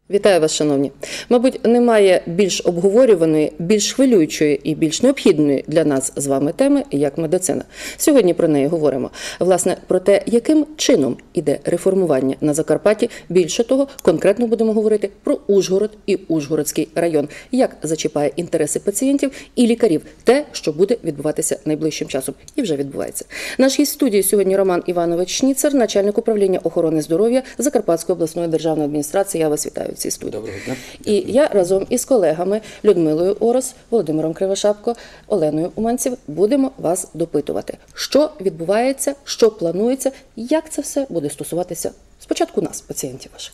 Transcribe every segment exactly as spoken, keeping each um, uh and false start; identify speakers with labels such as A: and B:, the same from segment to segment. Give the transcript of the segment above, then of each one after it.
A: Вітаю вас, шановні. Мабуть, немає більш обговорюваної, більш хвилюючої і більш необхідної для нас з вами теми, як медицина. Сьогодні про неї говоримо. Власне, про те, яким чином іде реформування на Закарпатті. Більше того, конкретно будемо говорити про Ужгород і Ужгородський район. Як зачіпає інтереси пацієнтів і лікарів те, що буде відбуватися найближчим часом. І вже відбувається. Наш гість студії сьогодні Роман Іванович Шніцер, начальник управління охорони здоров'я Закарпатської обласної державної адміністрації. Я вас вітаю.
B: Доброго дня.
A: І я разом із колегами Людмилою Орос, Володимиром Кривошапко, Оленою Уманців будемо вас допитувати, що відбувається, що планується, як це все буде стосуватися спочатку нас, пацієнтів ваших.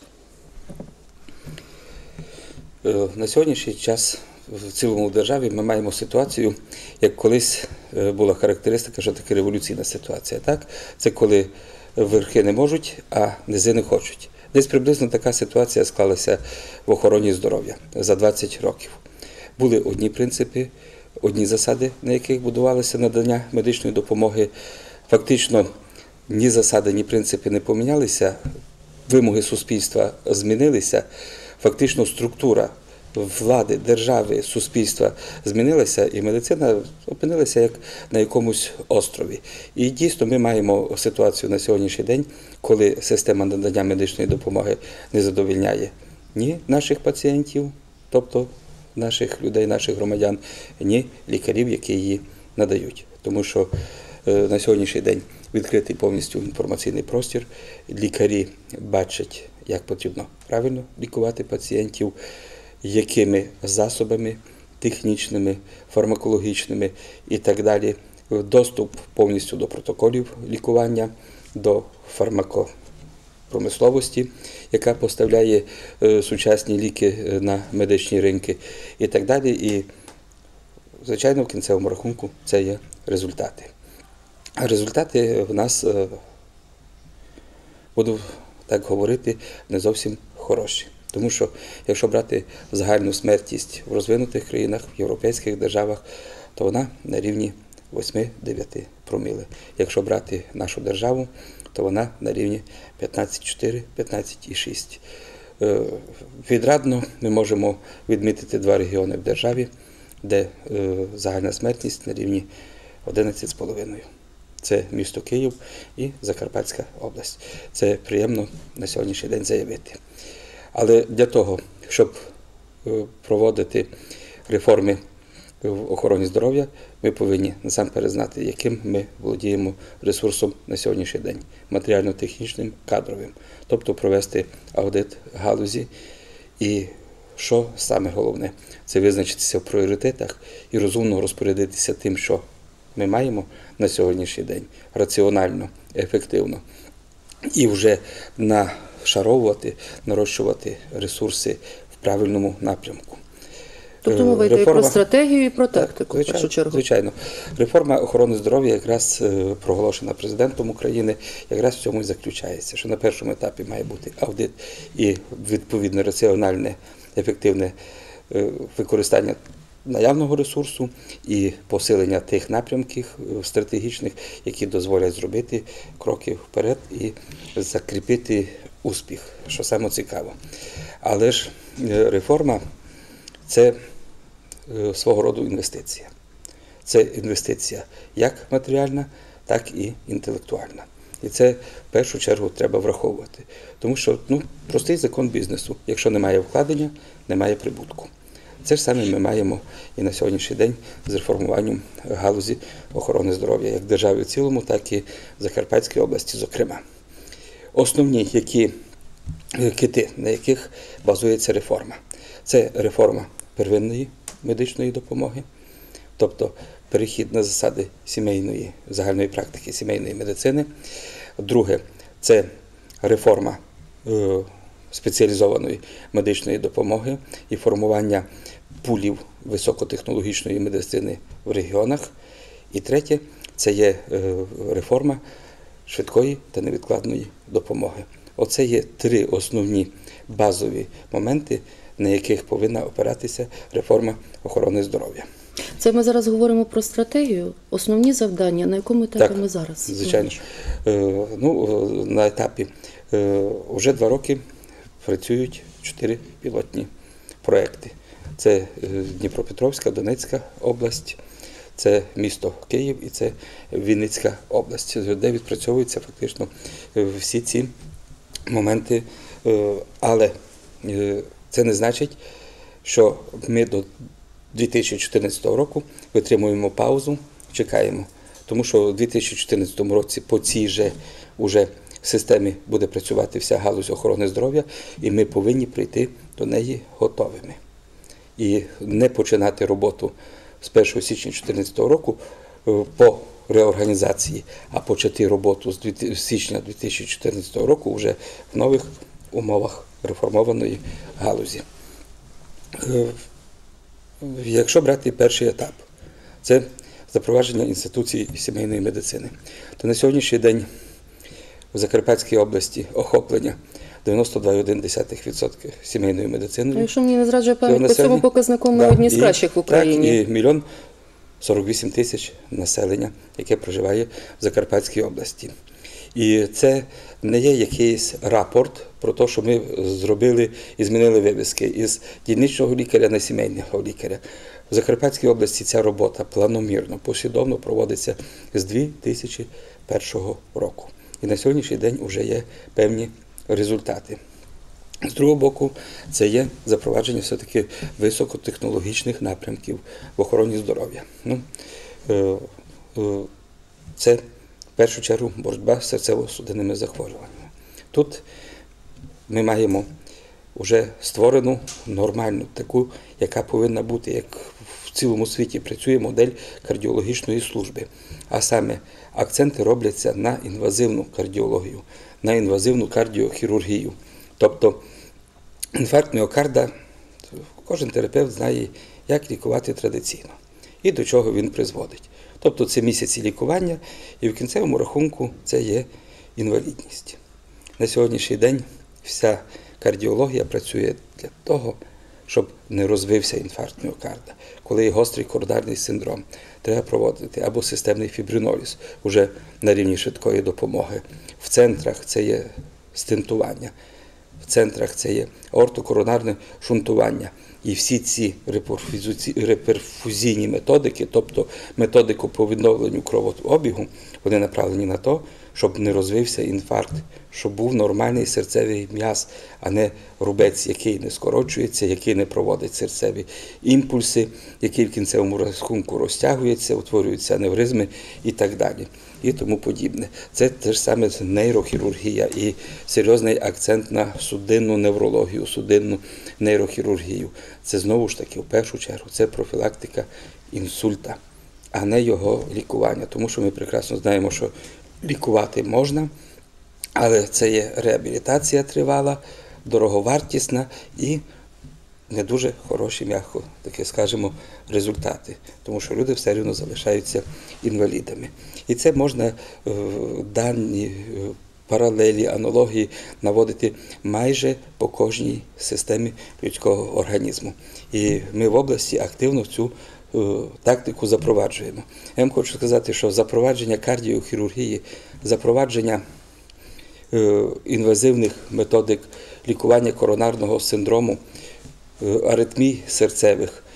B: На сьогоднішній час в цілому державі ми маємо ситуацію, як колись була характеристика, що таке революційна ситуація. Так? Це коли верхи не можуть, а низи не хочуть. Десь приблизно така ситуація склалася в охороні здоров'я за двадцять років. Були одні принципи, одні засади, на яких будувалося надання медичної допомоги. Фактично ні засади, ні принципи не помінялися, вимоги суспільства змінилися, фактично структура влади, держави, суспільства змінилася, і медицина опинилася як на якомусь острові. І дійсно ми маємо ситуацію на сьогоднішній день, коли система надання медичної допомоги не задовольняє ні наших пацієнтів, тобто наших людей, наших громадян, ні лікарів, які її надають. Тому що на сьогоднішній день відкритий повністю інформаційний простір, лікарі бачать, як потрібно правильно лікувати пацієнтів, якими засобами технічними, фармакологічними і так далі. Доступ повністю до протоколів лікування, до фармакопромисловості, яка поставляє сучасні ліки на медичні ринки і так далі. І, звичайно, в кінцевому рахунку це є результати. А результати в нас, буду так говорити, не зовсім хороші. Тому що, якщо брати загальну смертність в розвинутих країнах, в європейських державах, то вона на рівні восьми-дев'яти проміле. Якщо брати нашу державу, то вона на рівні п'ятнадцять цілих чотири - п'ятнадцять цілих шість. Відрадно ми можемо відмітити два регіони в державі, де загальна смертність на рівні одинадцять цілих п'ять десятих. Це місто Київ і Закарпатська область. Це приємно на сьогоднішній день заявити. Але для того, щоб проводити реформи в охороні здоров'я, ми повинні насамперед знати, яким ми володіємо ресурсом на сьогоднішній день, матеріально-технічним, кадровим. Тобто провести аудит галузі і, що саме головне, це визначитися в пріоритетах і розумно розпорядитися тим, що ми маємо на сьогоднішній день, раціонально, ефективно. І вже на шаровувати, нарощувати ресурси в правильному напрямку.
A: Тобто мова йде
B: Реформа...
A: про стратегію і про тактику,
B: так,
A: в першу чергу.
B: Звичайно. Реформа охорони здоров'я якраз проголошена президентом України, якраз в цьому і заключається, що на першому етапі має бути аудит і відповідне раціональне, ефективне використання наявного ресурсу і посилення тих напрямків стратегічних, які дозволять зробити кроки вперед і закріпити успіх, що саме цікаво. Але ж реформа – це свого роду інвестиція. Це інвестиція як матеріальна, так і інтелектуальна. І це в першу чергу треба враховувати. Тому що ну, простий закон бізнесу. Якщо немає вкладення, немає прибутку. Це ж саме ми маємо і на сьогоднішній день з реформуванням галузі охорони здоров'я, як в державі в цілому, так і в Закарпатській області, зокрема. Основні які кити, на яких базується реформа. Це реформа первинної медичної допомоги, тобто перехід на засади сімейної, загальної практики сімейної медицини. Друге – це реформа е, спеціалізованої медичної допомоги і формування пулів високотехнологічної медицини в регіонах. І третє – це є е, реформа швидкої та невідкладної допомоги. Оце є три основні базові моменти, на яких повинна опиратися реформа охорони здоров'я.
A: Це ми зараз говоримо про стратегію, основні завдання, на якому етапі
B: так,
A: ми зараз?
B: Звичайно. Е, ну, на етапі е, вже два роки працюють чотири пілотні проекти. Це е, Дніпропетровська, Донецька область, це місто Київ і це Вінницька область, де відпрацьовуються фактично е, всі ці моменти. Е, Але е, це не значить, що ми до дві тисячі чотирнадцятого року витримуємо паузу, чекаємо. Тому що у дві тисячі чотирнадцятому році по цій же уже системі буде працювати вся галузь охорони здоров'я, і ми повинні прийти до неї готовими. І не починати роботу з першого січня дві тисячі чотирнадцятого року по реорганізації, а почати роботу з січня дві тисячі чотирнадцятого року вже в нових умовах реформованої галузі. Якщо брати перший етап, це запровадження інституції сімейної медицини, то на сьогоднішній день в Закарпатській області охоплення дев'яносто два цілих одна десята відсотка сімейною медициною.
A: Якщо мені не зраджує пам'ять, по цьому показнику ми
B: Да,
A: одні з
B: і,
A: кращих в Україні.
B: Так, і мільйон сорок вісім тисяч населення, яке проживає в Закарпатській області. І це не є якийсь рапорт про те, що ми зробили і змінили вивіски із дільничного лікаря на сімейного лікаря. В Закарпатській області ця робота планомірно, послідовно проводиться з дві тисячі першого року. І на сьогоднішній день вже є певні результати. З другого боку, це є запровадження все-таки високотехнологічних напрямків в охороні здоров'я. Ну, це, в першу чергу, боротьба з серцево-судинними захворюваннями. Тут ми маємо вже створену нормальну, таку, яка повинна бути, як в цілому світі працює модель кардіологічної служби. А саме акценти робляться на інвазивну кардіологію, на інвазивну кардіохірургію. Тобто інфаркт міокарда кожен терапевт знає, як лікувати традиційно і до чого він призводить. Тобто це місяці лікування, і в кінцевому рахунку це є інвалідність. На сьогоднішній день вся кардіологія працює для того, щоб не розвився інфаркт міокарда. Коли є гострий коронарний синдром, треба проводити або системний фібриноліз, уже на рівні швидкої допомоги. В центрах це є стентування, в центрах це є аортокоронарне шунтування. І всі ці реперфузійні методики, тобто методику по відновленню кровообігу, вони направлені на те, щоб не розвився інфаркт, щоб був нормальний серцевий м'яз, а не рубець, який не скорочується, який не проводить серцеві імпульси, який в кінцевому рахунку розтягується, утворюються аневризми і так далі. І тому подібне. Це те ж саме нейрохірургія і серйозний акцент на судинну неврологію, судинну нейрохірургію. Це знову ж таки, в першу чергу, це профілактика інсульта, а не його лікування. Тому що ми прекрасно знаємо, що лікувати можна, але це є реабілітація тривала, дороговартісна і не дуже хороші, м'яко таке скажемо, результати, тому що люди все рівно залишаються інвалідами. І це можна е, дані, е, паралелі, аналогії наводити майже по кожній системі людського організму. І ми в області активно цю е, тактику запроваджуємо. Я вам хочу сказати, що запровадження кардіохірургії, запровадження е, інвазивних методик лікування коронарного синдрому, аритмій серцевих,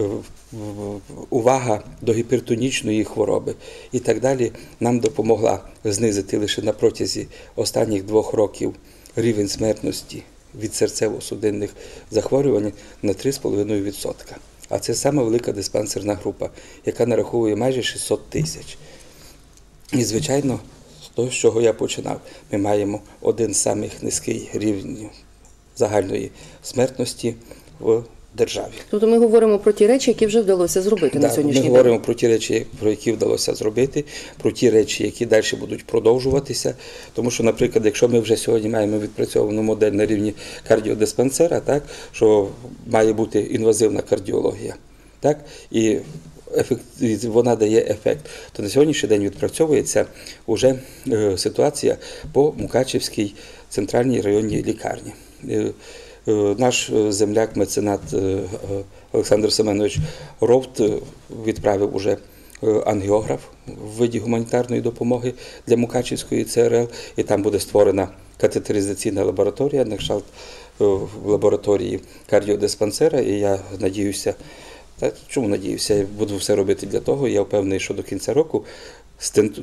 B: увага до гіпертонічної хвороби і так далі нам допомогла знизити лише на протязі останніх двох років рівень смертності від серцево-судинних захворювань на три з половиною відсотка. А це сама велика диспансерна група, яка нараховує майже шістсот тисяч. І, звичайно, з того, з чого я починав, ми маємо один з самих низьких рівнів загальної смертності в державі.
A: Тобто ми говоримо про ті речі, які вже вдалося зробити
B: да,
A: на сьогоднішній день.
B: Ми говоримо про ті речі, про які вдалося зробити, про ті речі, які далі будуть продовжуватися. Тому що, наприклад, якщо ми вже сьогодні маємо відпрацьовану модель на рівні кардіодиспансера, так, що має бути інвазивна кардіологія, так, і ефект, вона дає ефект, то на сьогоднішній день відпрацьовується вже е, ситуація по Мукачівській центральній районній лікарні. Е, Наш земляк, меценат Олександр Семенович Ровт відправив уже ангіограф в виді гуманітарної допомоги для Мукачівської ЦРЛ, і там буде створена катетеризаційна лабораторія на кшталт в лабораторії кардіодиспансера, і я надіюся, та чому надіюся, я буду все робити для того, я впевнений, що до кінця року стент,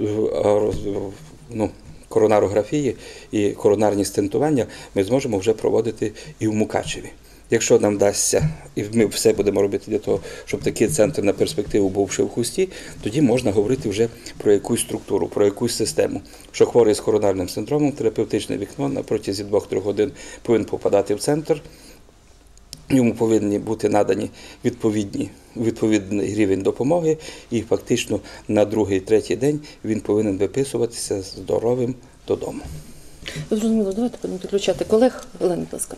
B: ну, коронарографії і коронарні стентування ми зможемо вже проводити і в Мукачеві. Якщо нам вдасться, і ми все будемо робити для того, щоб такий центр на перспективу був ще в Хусті, тоді можна говорити вже про якусь структуру, про якусь систему. Що хворий з коронарним синдромом, терапевтичне вікно на протязі двох-трьох годин повинен попадати в центр, йому повинні бути надані відповідні, відповідний рівень допомоги, і фактично на другий-третій день він повинен виписуватися здоровим додому.
A: Зрозуміло, давайте будемо підключати колег. Олена, будь ласка.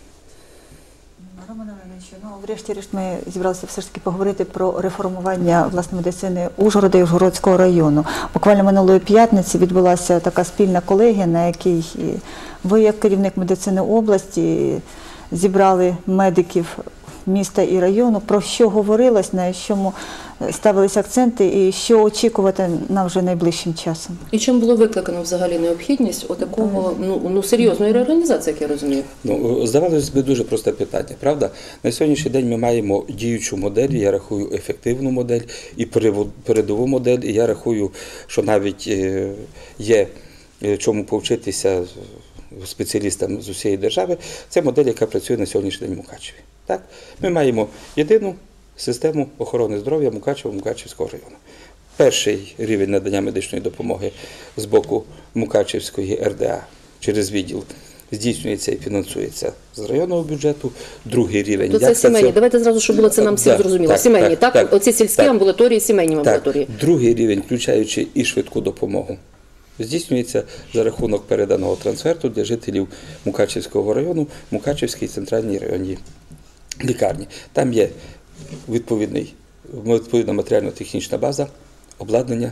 C: Роман Іванович, ну, врешті-решт ми зібралися все ж таки поговорити про реформування власне медицини Ужгорода і Ужгородського району. Буквально минулої п'ятниці відбулася така спільна колегія, на якій ви, як керівник медицини області, зібрали медиків міста і району. Про що говорилось, на чому ставились акценти і що очікувати нам вже найближчим часом?
A: І чим було викликано взагалі необхідність отакого ну, ну, серйозної реорганізації, як я розумію?
B: Ну, здавалося б, дуже просте питання, правда? На сьогоднішній день ми маємо діючу модель, я рахую ефективну модель і передову модель, і я рахую, що навіть є чому повчитися спеціалістам з усієї держави. Це модель, яка працює на сьогоднішній день в Мукачеві. Так? Ми маємо єдину систему охорони здоров'я Мукачева, Мукачевського району. Перший рівень надання медичної допомоги з боку Мукачевської ер де а через відділ здійснюється і фінансується з районного бюджету. Другий рівень.
A: То це сімейні. Давайте зразу, щоб було це нам всім
B: так,
A: зрозуміло.
B: Так,
A: сімейні, так?
B: так?
A: Оці сільські
B: так,
A: амбулаторії, сімейні амбулаторії.
B: Так. Другий рівень, включаючи і швидку допомогу, здійснюється за рахунок переданого трансферту для жителів Мукачевського району, Мукачевській центральній районній лікарні. Там є відповідний, відповідна матеріально-технічна база, обладнання,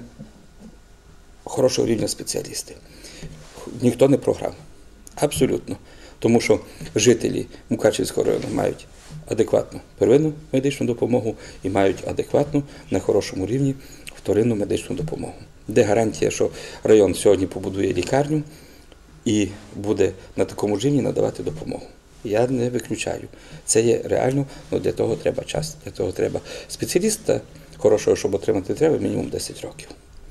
B: хорошого рівня спеціалісти. Ніхто не програв. Абсолютно. Тому що жителі Мукачевського району мають адекватну первинну медичну допомогу і мають адекватну, на хорошому рівні, вторинну медичну допомогу. Де гарантія, що район сьогодні побудує лікарню і буде на такому ж рівні надавати допомогу. Я не виключаю. Це є реально, але для того треба час, для того треба спеціаліста хорошого, щоб отримати, треба мінімум десять років.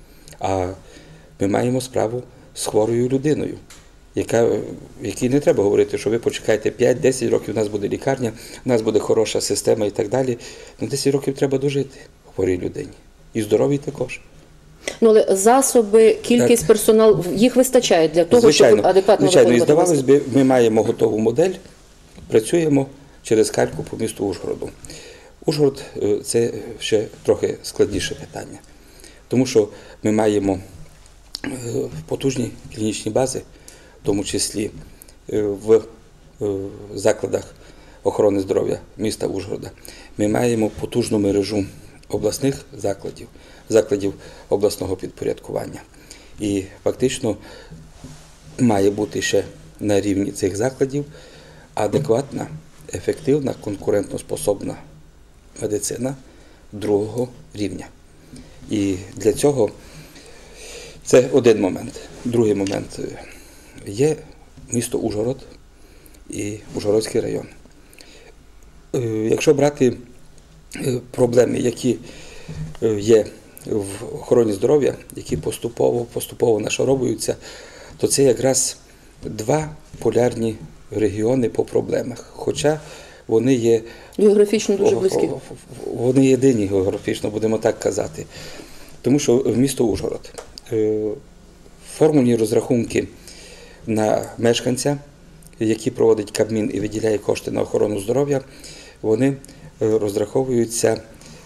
B: А ми маємо справу з хворою людиною, яка, якій не треба говорити, що ви почекайте п'ять-десять років, у нас буде лікарня, у нас буде хороша система і так далі. Ну, десять років треба дожити хворій людині. І здоровій також.
A: Ну, але засоби, кількість, так. персоналу, їх вистачає для того, звичайно, щоб адекватно
B: звичайно, і здавалось би, ми маємо готову модель, працюємо через кальку по місту Ужгороду. Ужгород – це ще трохи складніше питання, тому що ми маємо потужні клінічні бази, в тому числі в закладах охорони здоров'я міста Ужгорода. Ми маємо потужну мережу обласних закладів, закладів обласного підпорядкування. І фактично має бути ще на рівні цих закладів адекватна, ефективна, конкурентоспособна медицина другого рівня. І для цього це один момент. Другий момент. Є місто Ужгород і Ужгородський район. Якщо брати проблеми, які є в охороні здоров'я, які поступово, поступово нашаровуються, то це якраз два полярні регіони по проблемах. Хоча вони є
A: географічно дуже близькі.
B: Вони єдині географічно, будемо так казати. Тому що в місто Ужгород формульні розрахунки на мешканця, які проводить Кабмін і виділяє кошти на охорону здоров'я, вони розраховуються,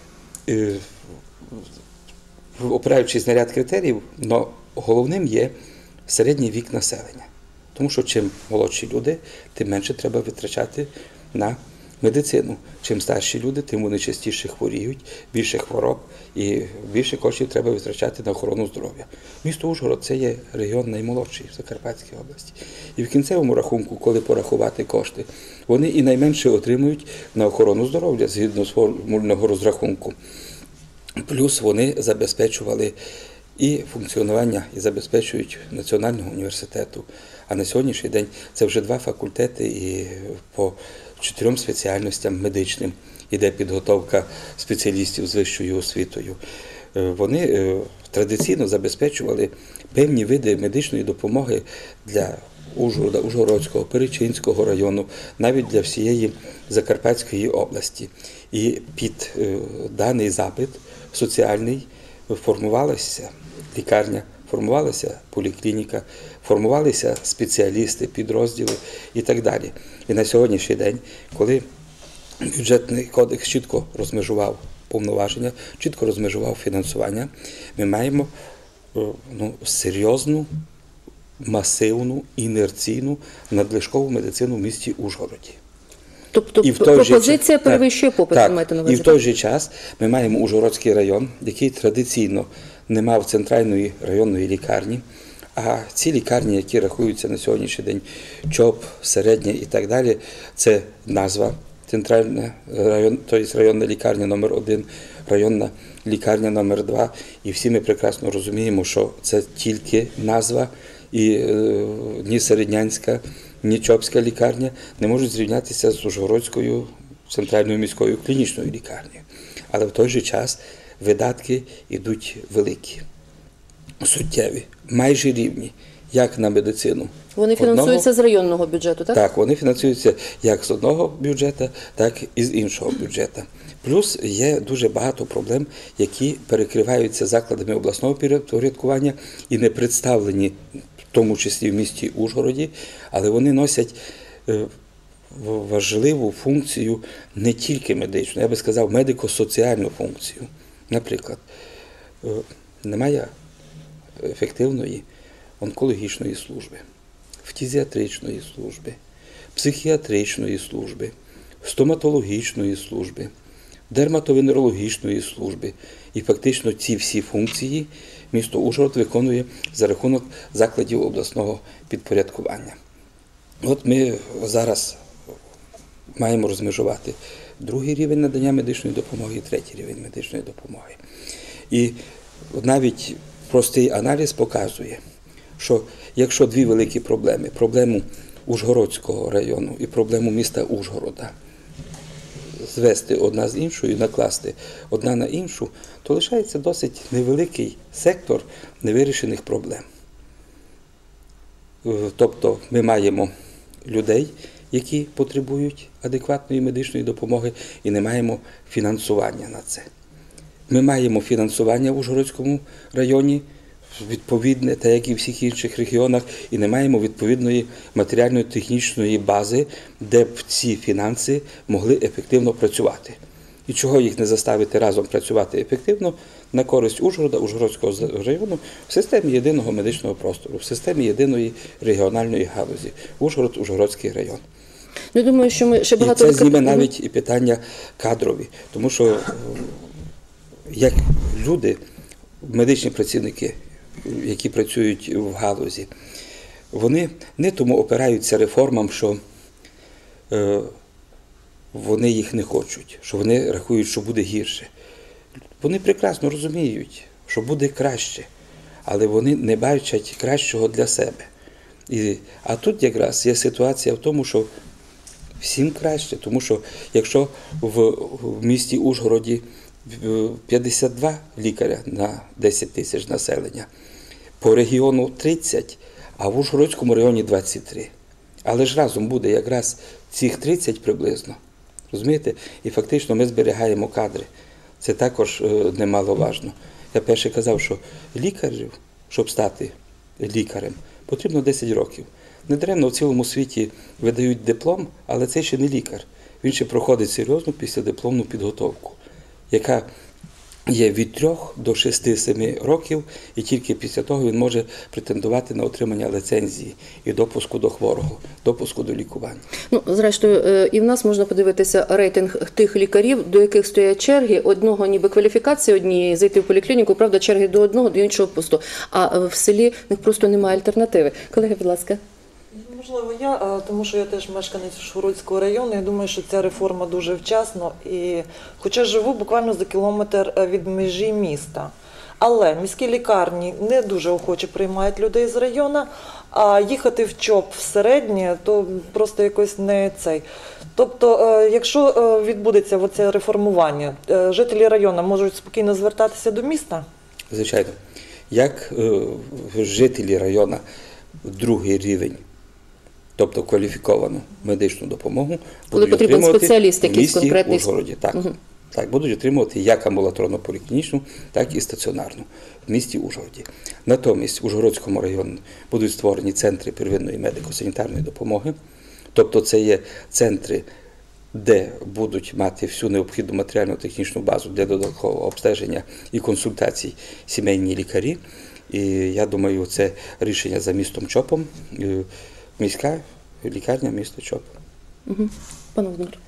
B: опираючись на ряд критеріїв, але головним є середній вік населення. Тому що чим молодші люди, тим менше треба витрачати на медицину. Чим старші люди, тим вони частіше хворіють, більше хвороб і більше коштів треба витрачати на охорону здоров'я. Місто Ужгород – це є регіон наймолодший в Закарпатській області. І в кінцевому рахунку, коли порахувати кошти, вони і найменше отримують на охорону здоров'я згідно з формульного розрахунку. Плюс вони забезпечували і функціонування і забезпечують Національного університету. А на сьогоднішній день це вже два факультети і по чотирьом спеціальностям медичним іде підготовка спеціалістів з вищою освітою. Вони традиційно забезпечували певні види медичної допомоги для Ужгорода, Ужгородського, Перечинського району, навіть для всієї Закарпатської області. І під даний запит соціальний формувалася лікарня, формувалася поліклініка, формувалися спеціалісти, підрозділи і так далі. І на сьогоднішній день, коли бюджетний кодекс чітко розмежував повноваження, чітко розмежував фінансування, ми маємо ну, серйозну, масивну, інерційну надлишкову медицину в місті Ужгороді.
A: Тобто
B: І в той же
A: пропозиція
B: час-
A: перевищує
B: так,
A: попит,
B: так.
A: маєте на увазі?
B: І в той же час ми маємо Ужгородський район, який традиційно не мав центральної районної лікарні, а ці лікарні, які рахуються на сьогоднішній день ЧОП, середня і так далі, це назва центральна район, тобто районна лікарня номер один, районна лікарня номер два. І всі ми прекрасно розуміємо, що це тільки назва, і е, ні середнянська, ні чопська лікарня не можуть зрівнятися з Ужгородською центральною міською клінічною лікарнею. Але в той же час видатки йдуть великі, суттєві, майже рівні, як на медицину.
A: Вони
B: одного-
A: фінансуються з районного бюджету, так?
B: Так, вони фінансуються як з одного бюджету, так і з іншого бюджету. Плюс є дуже багато проблем, які перекриваються закладами обласного підпорядкування і не представлені, в тому числі в місті Ужгороді, але вони носять е, важливу функцію не тільки медичну, я би сказав, медико-соціальну функцію. Наприклад, е, немає ефективної онкологічної служби, фтизіатричної служби, психіатричної служби, стоматологічної служби, дерматовенерологічної служби. І фактично ці всі функції місто Ужгород виконує за рахунок закладів обласного підпорядкування. От ми зараз маємо розмежувати другий рівень надання медичної допомоги і третій рівень медичної допомоги. І навіть простий аналіз показує, що якщо дві великі проблеми, проблему Ужгородського району і проблему міста Ужгорода, звести одна з іншою, накласти одна на іншу, то лишається досить невеликий сектор невирішених проблем. Тобто ми маємо людей, які потребують адекватної медичної допомоги, і не маємо фінансування на це. Ми маємо фінансування в Ужгородському районі, відповідне, так як і в всіх інших регіонах, і не маємо відповідної матеріально-технічної бази, де б ці фінанси могли ефективно працювати. І чого їх не заставити разом працювати ефективно на користь Ужгорода, Ужгородського району в системі єдиного медичного простору, в системі єдиної регіональної галузі. Ужгород, Ужгородський район.
A: Ну, думаю, що ми ще
B: І
A: багато...
B: це зніме навіть і питання кадрові, тому що як люди, медичні працівники, які працюють в галузі, вони не тому опираються реформам, що е, вони їх не хочуть, що вони рахують, що буде гірше. Вони прекрасно розуміють, що буде краще, але вони не бачать кращого для себе. І, а тут якраз є ситуація в тому, що всім краще, тому що якщо в, в місті Ужгороді п'ятдесят два лікаря на десять тисяч населення, по регіону тридцять, а в Ужгородському районі двадцять три. Але ж разом буде якраз цих тридцять приблизно. Розумієте? І фактично ми зберігаємо кадри. Це також немаловажно. Я перше казав, що лікарів, щоб стати лікарем, потрібно десять років. Недаремно в цілому світі видають диплом, але це ще не лікар. Він ще проходить серйозну післядипломну підготовку, яка є від трьох до шести-семи років, і тільки після того він може претендувати на отримання ліцензії і допуску до хворого, допуску до лікування.
A: Ну, зрештою, і в нас можна подивитися рейтинг тих лікарів, до яких стоять черги. Одного ніби кваліфікації однієї, зайти в поліклініку, правда, черги до одного, до іншого посту. А в селі в них просто немає альтернативи. Колеги, будь ласка.
D: Можливо, я, тому що я теж мешканець Ужгородського району, я думаю, що ця реформа дуже вчасно. І, хоча живу буквально за кілометр від межі міста, Але міські лікарні не дуже охоче приймають людей з району, а їхати в ЧОП в середнє, то просто якось не цей. Тобто, е, якщо е, відбудеться оце реформування, е, жителі району можуть спокійно звертатися до міста?
B: Звичайно, як е, жителі району другий рівень, тобто кваліфіковану медичну допомогу,
A: Коли
B: будуть
A: потрібен
B: отримувати
A: спеціаліст
B: в
A: якийсь
B: місті
A: конкретний.
B: Ужгороді. Так,
A: Мгм.
B: так, будуть отримувати як амбулаторно поліклінічну, так і стаціонарну в місті Ужгороді. Натомість у Ужгородському районі будуть створені центри первинної медико-санітарної допомоги, тобто це є центри, де будуть мати всю необхідну матеріально-технічну базу для додаткового обстеження і консультацій сімейні лікарі. І я думаю, це рішення за містом ЧОПом, е, міська лікарня міста ЧОП.
A: Угу. Пане Володимире.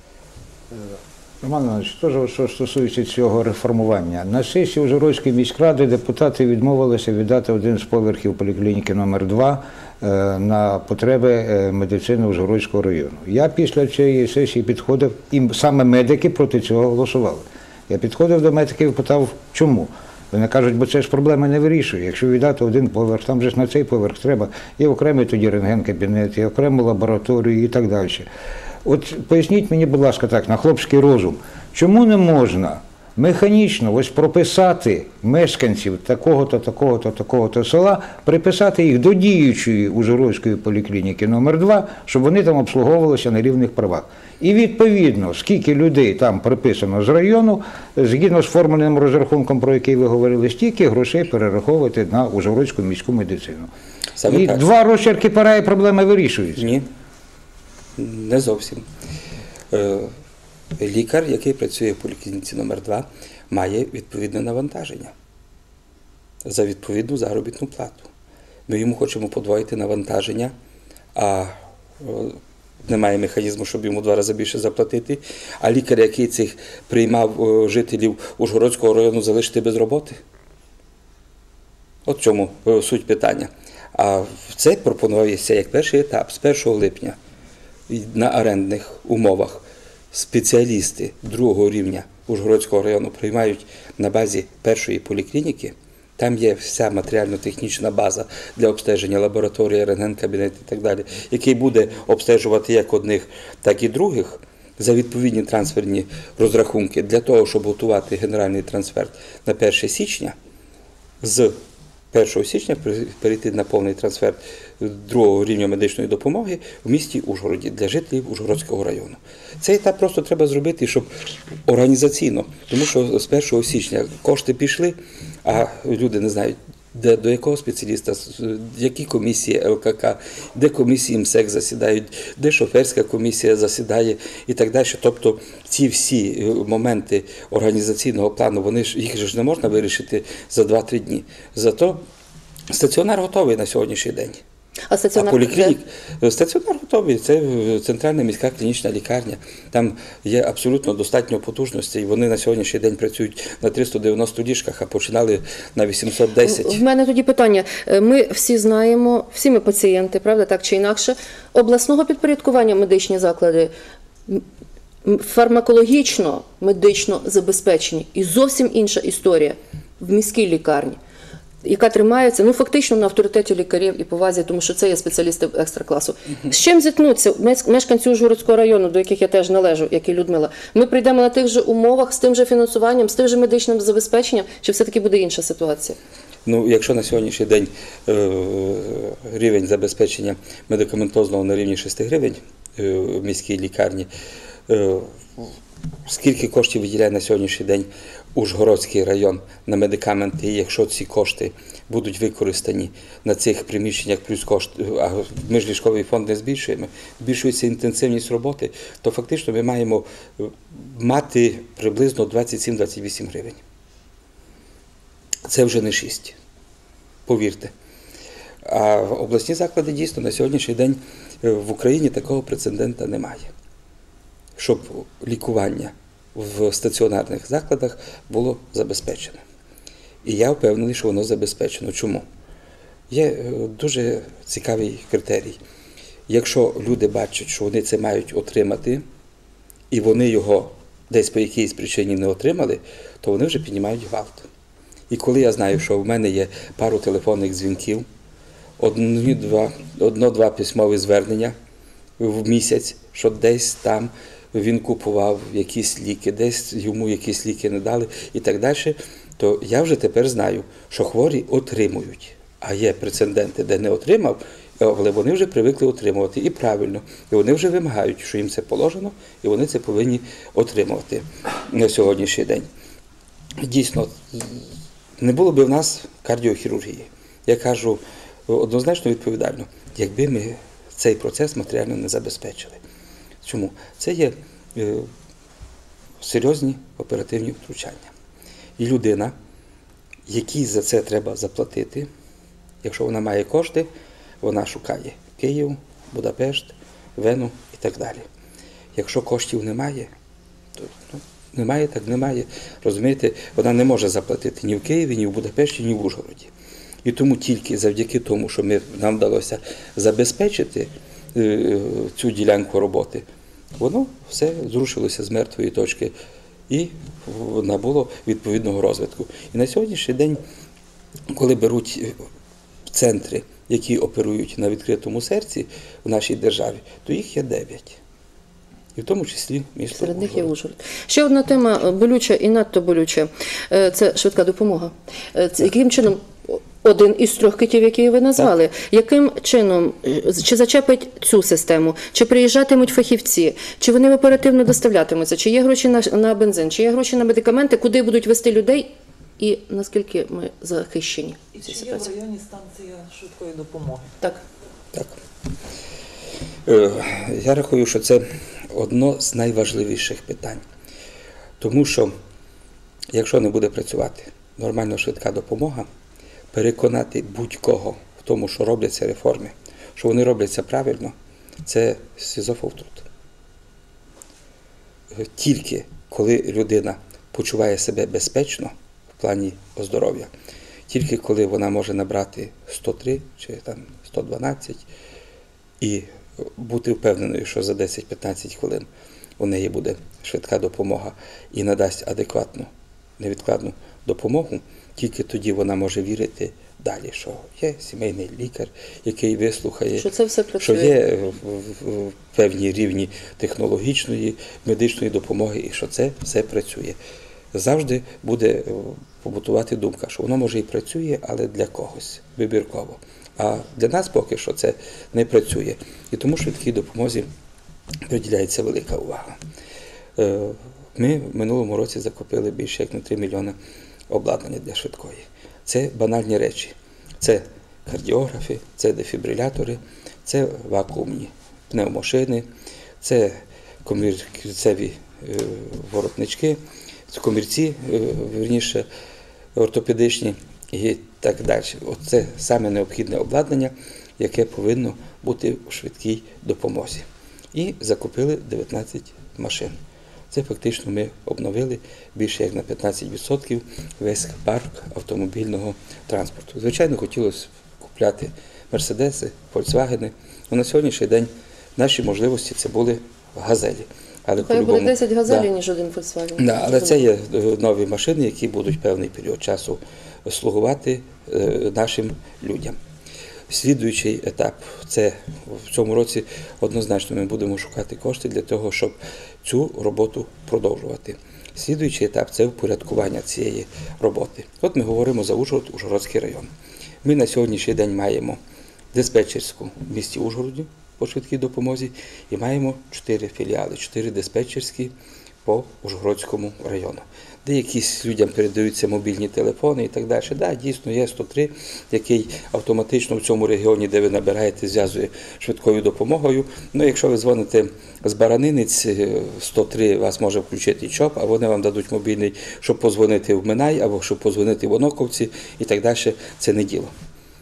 E: Роман Іванович, теж, що стосується цього реформування. На сесії Ужгородської міськради депутати відмовилися віддати один з поверхів поліклініки номер два на потреби е, медицини Ужгородського району. Я після цієї сесії підходив, і саме медики проти цього голосували. Я підходив до медиків і питав, чому? Вони кажуть, бо це ж проблеми не вирішує. Якщо віддати один поверх, там же ж на цей поверх треба і окремий тоді рентген-кабінет, і окрему лабораторію і так далі. От поясніть мені, будь ласка, так, на хлопський розум, чому не можна механічно ось прописати мешканців такого-то, такого-то, такого-то села, приписати їх до діючої Ужгородської поліклініки номер два, щоб вони там обслуговувалися на рівних правах. І відповідно, скільки людей там приписано з району, згідно з формульним розрахунком, про який ви говорили, стільки грошей перераховувати на Ужгородську міську медицину.
B: Саме
E: І
B: так.
E: два розчерки пера і проблеми вирішуються.
B: Ні, не зовсім. Е, Лікар, який працює в поліклініці номер два, має відповідне навантаження за відповідну заробітну плату. Ми йому хочемо подвоїти навантаження, а е, немає механізму, щоб йому два рази більше заплатити. А лікар, який цих приймав е, жителів Ужгородського району, залишити без роботи? От в чому е, суть питання. А це пропонується як перший етап з першого липня на орендних умовах. Спеціалісти другого рівня Ужгородського району приймають на базі першої поліклініки. Там є вся матеріально-технічна база для обстеження лабораторії, рентген-кабінет і так далі, який буде обстежувати як одних, так і других за відповідні трансферні розрахунки для того, щоб готувати генеральний трансфер на перше січня. З першого січня перейти на повний трансфер другого рівня медичної допомоги в місті Ужгороді для жителів Ужгородського району. Цей етап просто треба зробити, щоб організаційно, тому що з першого січня кошти пішли, а люди не знають, де, до якого спеціаліста, які комісії Л К К, де комісії МСЕК засідають, де шоферська комісія засідає і так далі. Тобто ці всі моменти організаційного плану, вони ж, їх ж не можна вирішити за два-три дні. Зато стаціонар готовий на сьогоднішній день.
A: А стаціонар
B: А поліклінік, стаціонар готовий, це центральна міська клінічна лікарня. Там є абсолютно достатньо потужностей. Вони на сьогоднішній день працюють на триста дев'яносто ліжках, а починали на вісімсот десять.
A: В мене тоді питання. Ми всі знаємо, всі ми пацієнти, правда, так чи інакше, обласного підпорядкування медичні заклади фармакологічно, медично забезпечені. І зовсім інша історія в міській лікарні, яка тримається, ну, фактично на авторитеті лікарів і повазі, тому що це є спеціалісти екстракласу. З чим зіткнуться мешканці Ужгородського району, до яких я теж належу, як і Людмила? Ми прийдемо на тих же умовах, з тим же фінансуванням, з тим же медичним забезпеченням, чи все-таки буде інша ситуація?
B: Ну, якщо на сьогоднішній день е, рівень забезпечення медикаментозного на рівні шести гривень е, в міській лікарні, е, скільки коштів виділяє на сьогоднішній день Ужгородський район на медикаменти, і якщо ці кошти будуть використані на цих приміщеннях, плюс кошти, а ми ж ліжковий фонд не збільшуємо, збільшується інтенсивність роботи, то фактично ми маємо мати приблизно двадцять сім - двадцять вісім гривень. Це вже не шість, повірте. А обласні заклади дійсно на сьогоднішній день в Україні такого прецедента немає, щоб лікування в стаціонарних закладах було забезпечено. І я впевнений, що воно забезпечено. Чому? Є дуже цікавий критерій. Якщо люди бачать, що вони це мають отримати, і вони його десь по якійсь причині не отримали, то вони вже піднімають гвалт. І коли я знаю, що в мене є пару телефонних дзвінків, одно-два одно-два письмові звернення в місяць, що десь там він купував якісь ліки, десь йому якісь ліки не дали і так далі, то я вже тепер знаю, що хворі отримують. А є прецеденти, де не отримав, але вони вже привикли отримувати. І правильно. І вони вже вимагають, що їм це положено, і вони це повинні отримувати на сьогоднішній день. Дійсно, не було б в нас кардіохірургії. Я кажу однозначно відповідально, якби ми цей процес матеріально не забезпечили. Чому? Це є е, серйозні оперативні втручання. І людина, якій за це треба заплатити, якщо вона має кошти, вона шукає Київ, Будапешт, Вену і так далі. Якщо коштів немає, то ну, немає, так немає. Розумієте, вона не може заплатити ні в Києві, ні в Будапешті, ні в Ужгороді. І тому тільки завдяки тому, що ми, нам вдалося забезпечити е, цю ділянку роботи, воно все зрушилося з мертвої точки і набуло відповідного розвитку. І на сьогоднішній день, коли беруть центри, які оперують на відкритому серці в нашій державі, то їх є дев'ять. І в тому числі місто
A: Серед них є
B: Ужгород.
A: Ужгород. Ще одна тема болюча і надто болюча – це швидка допомога. Це яким чином один із трьох китів, які ви назвали, так. яким чином, чи зачепить цю систему, чи приїжджатимуть фахівці, чи вони оперативно доставлятимуться, чи є гроші на, на бензин, чи є гроші на медикаменти, куди будуть вести людей і наскільки ми захищені
D: І
A: в цій
D: чи є в
A: ситуації?
D: районі станція швидкої допомоги?
A: Так.
B: Так. Е, Я рахую, що це одно з найважливіших питань. Тому що, якщо не буде працювати нормально швидка допомога, переконати будь-кого в тому, що робляться реформи, що вони робляться правильно, це сізофов труд. Тільки коли людина почуває себе безпечно в плані здоров'я, тільки коли вона може набрати сто три чи там сто дванадцять і бути впевненою, що за десять-п'ятнадцять хвилин у неї буде швидка допомога і надасть адекватну, невідкладну допомогу, тільки тоді вона може вірити далі, що є сімейний лікар, який вислухає,
A: Що це все працює.
B: що є певні рівні технологічної, медичної допомоги і що це все працює. Завжди буде побутувати думка, що воно може і працює, але для когось, вибірково. А для нас поки що це не працює. І тому швидкій допомозі приділяється велика увага. Ми в минулому році закупили більше як на три мільйони обладнання для швидкої. Це банальні речі. Це кардіографи, це дефібрилятори, це вакуумні пневмошини, це комірцеві воротнички, комірці, вірніше, ортопедичні і так далі. Оце саме необхідне обладнання, яке повинно бути у швидкій допомозі. І закупили дев'ятнадцять машин. Це фактично ми обновили більше як на п'ятнадцять відсотків весь парк автомобільного транспорту. Звичайно, хотілося купляти мерседеси, фольксвагени, але на сьогоднішній день наші можливості це були газелі. Але
A: Хай буде десять газелів,
B: да,
A: ніж один Volkswagen.
B: да, але це є нові машини, які будуть певний період часу слугувати е, нашим людям. Слідуючий етап – це в цьому році однозначно ми будемо шукати кошти для того, щоб цю роботу продовжувати. Слідуючий етап – це впорядкування цієї роботи. От ми говоримо за Ужгород, Ужгородський район. Ми на сьогоднішній день маємо диспетчерську в місті Ужгороді по швидкій допомозі і маємо чотири філіали, чотири диспетчерські по Ужгородському району. Де якісь людям передаються мобільні телефони і так далі. Да, дійсно, є сто три, який автоматично в цьому регіоні, де ви набираєте, зв'язує швидкою допомогою. Ну, якщо ви дзвоните з Баранинець, сто три вас може включити ЧОП, а вони вам дадуть мобільний, щоб позвонити в Минай, або щоб позвонити в Оноковці і так далі. Це не діло.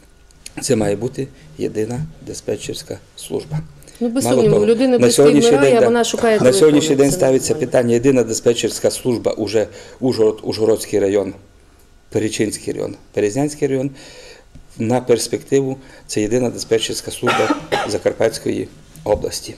B: Це має бути єдина диспетчерська служба.
A: Ну, без
B: Мало
A: сумніву,
B: того,
A: людина
B: на
A: близько
B: сьогоднішній
A: вмирає,
B: день,
A: а
B: да,
A: вона шукає
B: на
A: телефон.
B: сьогоднішній день
A: Це
B: ставиться
A: нормально.
B: питання, єдина диспетчерська служба уже Ужгород, Ужгородський район, Перечинський район, Березнянський район. На перспективу це єдина диспетчерська служба Закарпатської області.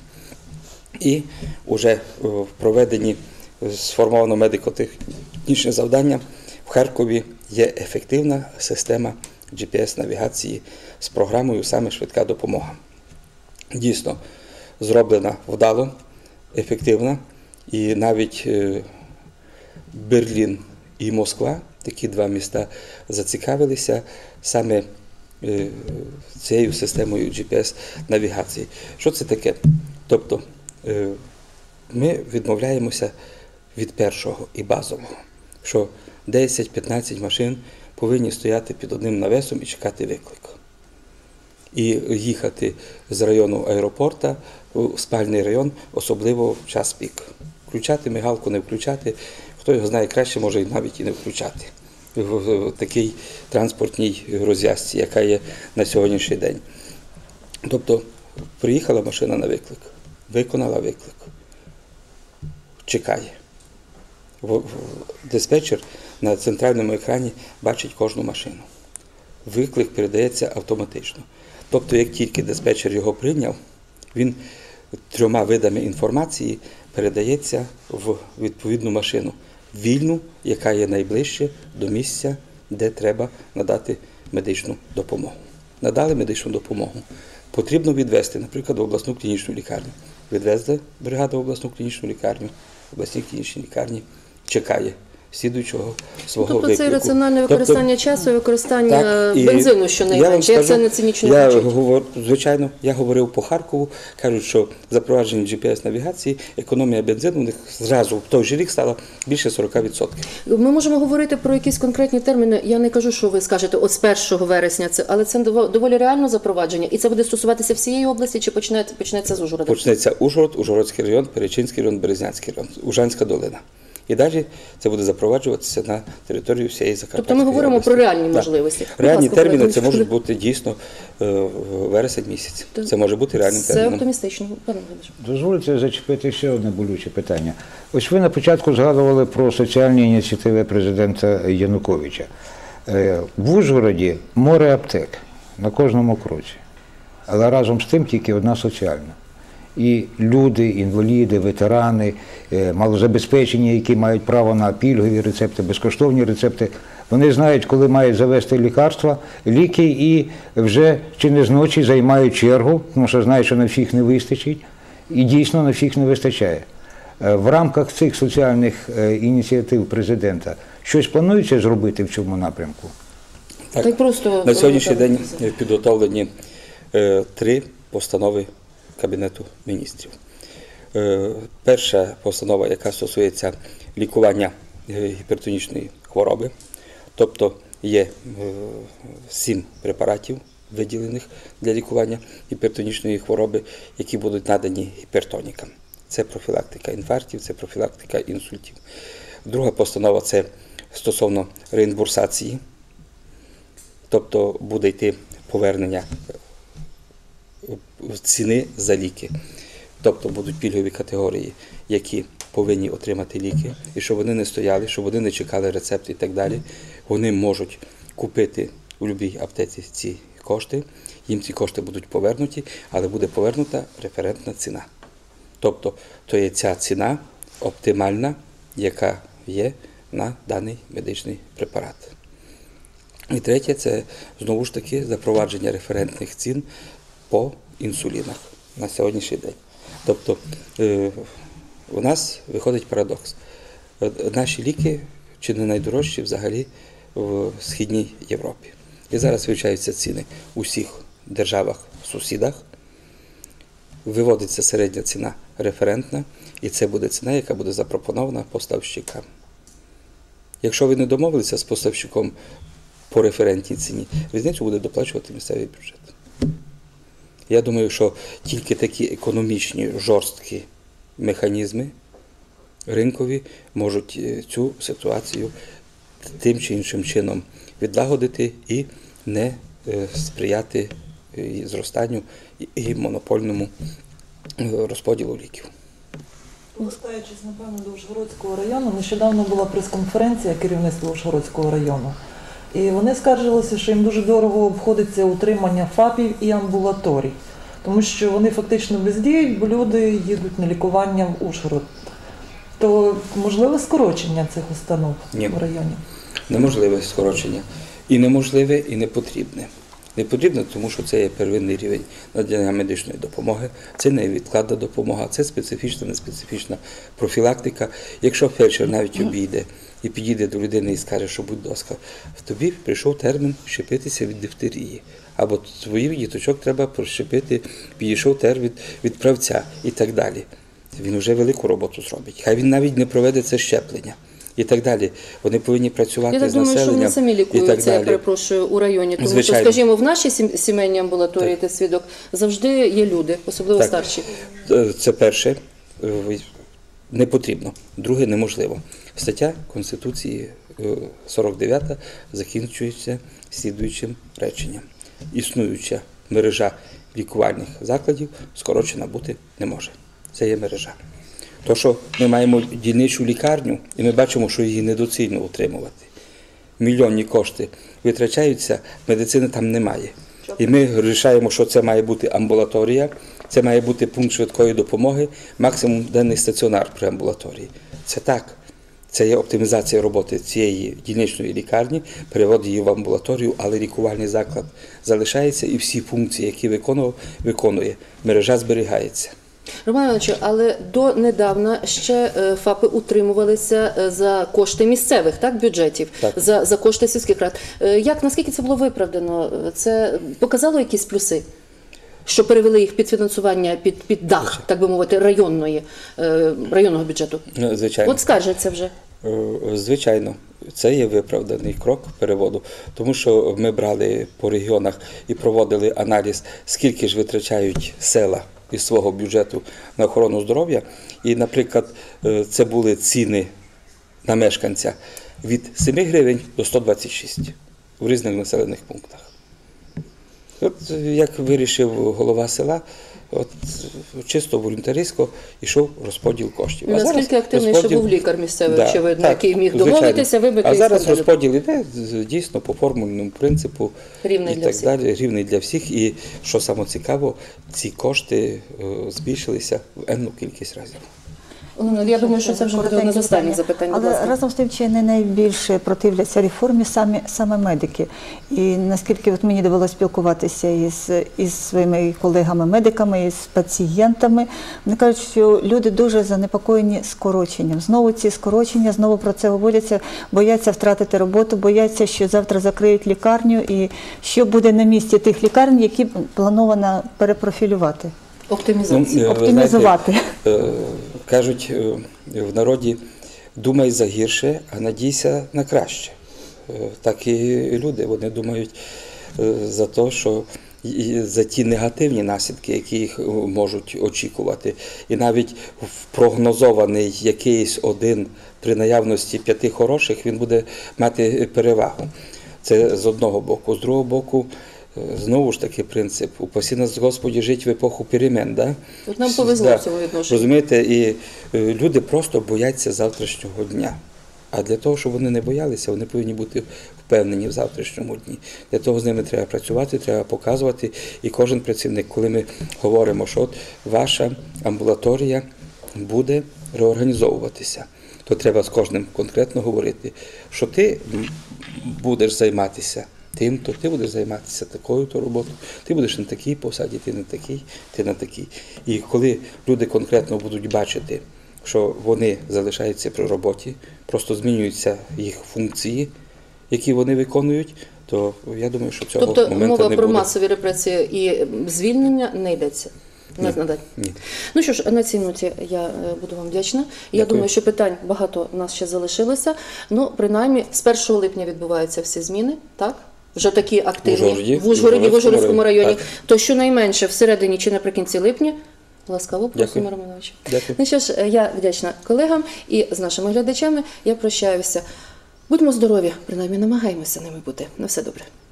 B: І вже в проведенні сформовано медико-технічне завдання в Харкові є ефективна система джі пі ес-навігації з програмою «Саме швидка допомога». Дійсно, зроблена вдало, ефективна, і навіть Берлін і Москва, такі два міста, зацікавилися саме цією системою джі пі ес-навігації. Що це таке? Тобто, ми відмовляємося від першого і базового, що десять-п'ятнадцять машин повинні стояти під одним навесом і чекати виклик. І їхати з району аеропорта у спальний район, особливо в час пік. Включати мигалку, не включати, хто його знає краще, може навіть і не включати в такій транспортній розв'язці, яка є на сьогоднішній день. Тобто, приїхала машина на виклик, виконала виклик, чекає. Диспетчер на центральному екрані бачить кожну машину. Виклик передається автоматично. Тобто, як тільки диспетчер його прийняв, він трьома видами інформації передається в відповідну машину, вільну, яка є найближче до місця, де треба надати медичну допомогу. Надали медичну допомогу. Потрібно відвезти, наприклад, в обласну клінічну лікарню. Відвезли бригаду в обласну клінічну лікарню, в обласній клінічній лікарні чекає слідуючого свого
A: тобто
B: виклику.
A: це раціональне використання
B: Тобто,
A: часу і використання
B: так, і
A: бензину, що
B: я вам
A: найменше. Я
B: скажу,
A: це не цинічно
B: я
A: хочу.
B: говорю, звичайно, я говорив по Харкову, кажуть, що запровадження джі пі ес-навігації, економія бензину у них зразу в той же рік стала більше сорок відсотків.
A: Ми можемо говорити про якісь конкретні терміни. Я не кажу, що ви скажете от з першого вересня, це, але це доволі реально запровадження. І це буде стосуватися всієї області, чи почнеться, почнеться з Ужгорода?
B: Почнеться Ужгород, Ужгородський район, Перечинський район, Березнянський район, Ужанська долина. І далі це буде запроваджуватися на територію всієї Закарпатської
A: Тобто ми говоримо
B: області.
A: про реальні
B: Так.
A: можливості. Будь
B: Реальні
A: ласка,
B: терміни
A: Павло,
B: це
A: Павло.
B: можуть бути дійсно е, вересень місяць.
A: Так.
B: Це може бути реальним
A: Це
B: терміном.
A: оптимістично. Пане Володимире.
E: Дозвольте зачепити ще одне болюче питання. Ось ви на початку згадували про соціальні ініціативи президента Януковича. Е, В Ужгороді море аптек на кожному кроці, але разом з тим тільки одна соціальна. І люди, інваліди, ветерани, е, малозабезпечені, які мають право на пільгові рецепти, безкоштовні рецепти, вони знають, коли мають завести лікарства, ліки, і вже чи не з ночі займають чергу, тому що знають, що на всіх не вистачить, і дійсно на всіх не вистачає. Е, В рамках цих соціальних е, ініціатив президента щось планується зробити в цьому напрямку?
B: Так.
A: Так просто
B: На сьогоднішній день
A: розповідати.
B: підготовлені е, три постанови Кабінету міністрів. Е, перша постанова, яка стосується лікування е, гіпертонічної хвороби, тобто є е, сім препаратів, виділених для лікування гіпертонічної хвороби, які будуть надані гіпертонікам. Це профілактика інфарктів, це профілактика інсультів. Друга постанова – це стосовно реімбурсації, тобто буде йти повернення ціни за ліки. Тобто будуть пільгові категорії, які повинні отримати ліки, і щоб вони не стояли, щоб вони не чекали рецепт і так далі. Вони можуть купити у будь-якій аптеці ці кошти, їм ці кошти будуть повернуті, але буде повернута референтна ціна. Тобто, то є ця ціна оптимальна, яка є на даний медичний препарат. І третє – це, знову ж таки, запровадження референтних цін по інсулінах на сьогоднішній день. Тобто, е, у нас виходить парадокс. Е, Наші ліки чи не найдорожчі взагалі в Східній Європі. І зараз вивчаються ціни у всіх державах-сусідах. Виводиться середня ціна референтна, і це буде ціна, яка буде запропонована поставщикам. Якщо ви не домовилися з поставщиком по референтній ціні, різницю буде доплачувати місцевий бюджет. Я думаю, що тільки такі економічні, жорсткі механізми ринкові можуть цю ситуацію тим чи іншим чином відлагодити і не сприяти зростанню і монопольному розподілу ліків.
D: Повертаючись, напевно, до Ужгородського району, нещодавно була прес-конференція керівництва Ужгородського району. І вони скаржилися, що їм дуже дорого обходиться утримання ФАПів і амбулаторій, тому що вони фактично бездіють, бо люди їдуть на лікування в Ужгород. То можливе скорочення цих установ
B: Ні.
D: в районі?
B: неможливе скорочення. І неможливе, і не потрібне. Не потрібно, тому що це є первинний рівень надання медичної допомоги, це невідкладна допомога, це специфічна, неспецифічна профілактика. Якщо фельдшер навіть обійде і підійде до людини і скаже, що будь ласка, в тобі прийшов термін щепитися від дифтерії, або твоїх діточок треба прощепити, підійшов термін від правця і так далі. Він вже велику роботу зробить. Хай він навіть не проведе це щеплення. І так далі. Вони повинні працювати
A: Я так
B: з
A: думаю, що
B: населенням.
A: вони самі
B: і так
A: лікуються, я
B: далі.
A: перепрошую, у районі. Тому
B: Звичайно.
A: що, скажімо, в нашій сім- сімейній амбулаторії ти свідок завжди є люди, особливо
B: Так.
A: старші.
B: Це перше, е, не потрібно. Друге, неможливо. Стаття Конституції е, сорок дев'ята закінчується слідуючим реченням. Існуюча мережа лікувальних закладів скорочена бути не може. Це є мережа. То, що ми маємо дільничу лікарню, і ми бачимо, що її недоцільно утримувати. Мільйонні кошти витрачаються, медицини там немає. І ми вирішаємо, що це має бути амбулаторія, це має бути пункт швидкої допомоги, максимум денний стаціонар при амбулаторії. Це так. Це є оптимізація роботи цієї дільничної лікарні, перевод її в амбулаторію, але лікувальний заклад залишається і всі функції, які виконував, виконує. Мережа зберігається.
A: Роман Іванович, але донедавна ще е, ФАПи утримувалися е, за кошти місцевих, так, бюджетів,
B: Так.
A: За, за кошти сільських рад. Е, Як, наскільки це було виправдано? Це показало якісь плюси? Що перевели їх під фінансування, під, під дах, так би мовити, районної, е, районного бюджету?
B: Звичайно.
A: От скаржаться вже.
B: Е, Звичайно, це є виправданий крок переводу, тому що ми брали по регіонах і проводили аналіз, скільки ж витрачають села із свого бюджету на охорону здоров'я. І, наприклад, е, це були ціни на мешканця від семи гривень до ста двадцяти шести в різних населених пунктах. От як вирішив голова села, от чисто волюнтаристсько йшов розподіл коштів.
A: Наскільки активний, що був лікар місцевий,
B: Да,
A: очевидно,
B: так,
A: який міг
B: звичайно.
A: домовитися, вибити
B: А
A: із
B: зараз
A: скандалю.
B: розподіл іде дійсно по формульному принципу
A: Рівний
B: і
A: для
B: так
A: всіх.
B: далі, рівний для всіх. І що саме цікаво, ці кошти е, збільшилися в енну кількість разів.
A: Олена, я думаю, що це вже буде одне з останніх запитань. Будь
C: Але
A: ласка.
C: разом з тим, чи не найбільше противляться реформі самі, саме медики. І наскільки от мені довелося спілкуватися із, із своїми колегами-медиками, із пацієнтами, вони кажуть, що люди дуже занепокоєні скороченням. Знову ці скорочення, знову про це говоряться, бояться втратити роботу, бояться, що завтра закриють лікарню і що буде на місці тих лікарень, які плановано перепрофілювати.
A: Оптимізація.
B: Ну, ви
C: Оптимізувати.
B: знаєте, е, кажуть е, в народі, думай за гірше, а надійся на краще. Е, Так і люди, вони думають е, за те, що і за ті негативні наслідки, які їх е, можуть очікувати. І навіть в прогнозований якийсь один при наявності п'яти хороших, він буде мати перевагу. Це з одного боку. З другого боку, знову ж таки принцип, упаси нас, Господі, жити в епоху перемен. Да?
A: От нам повезло
B: Да.
A: в цьому відношенні.
B: Розумієте, і е, люди просто бояться завтрашнього дня. А для того, щоб вони не боялися, вони повинні бути впевнені в завтрашньому дні. Для того з ними треба працювати, треба показувати. І кожен працівник, коли ми говоримо, що от ваша амбулаторія буде реорганізовуватися, то треба з кожним конкретно говорити, що ти будеш займатися тим, то ти будеш займатися такою-то роботою, ти будеш на такій посаді, ти на такій, ти на такій. І коли люди конкретно будуть бачити, що вони залишаються при роботі, просто змінюються їх функції, які вони виконують, то я думаю, що цього
A: Тобто
B: моменту
A: мова
B: не
A: про
B: буде.
A: масові репресії і звільнення не йдеться. Не
B: Ні.
A: надалі.
B: Ні.
A: Ну що ж, на цій ноті я е, буду вам вдячна. Я
B: Дякую.
A: думаю, що питань багато у нас ще залишилося. Ну, принаймні, з першого липня відбуваються всі зміни, так? Вже такі активні.
B: Ужгороді,
A: в Ужгороді, в
B: в
A: Ужгородському районі.
B: так.
A: То щонайменше всередині чи наприкінці липня. Ласкаво просимо,
B: Дякую.
A: Романович.
B: Дякую.
A: Ну що ж, я вдячна колегам і з нашими глядачами я прощаюся. Будьмо здорові, принаймні намагаємося ними бути. На все добре.